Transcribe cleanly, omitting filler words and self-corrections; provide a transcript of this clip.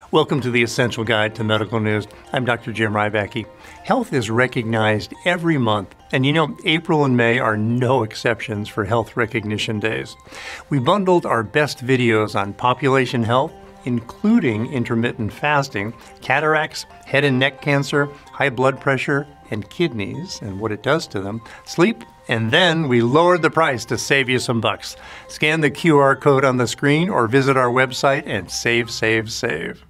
Welcome to the Essential Guide to Medical News. I'm Dr. Jim Rybacki. Health is recognized every month, and you know, April and May are no exceptions for health recognition days. We bundled our best videos on population health, including intermittent fasting, cataracts, head and neck cancer, high blood pressure, and kidneys, and what it does to them, sleep, and then we lowered the price to save you some bucks. Scan the QR code on the screen or visit our website and save, save, save.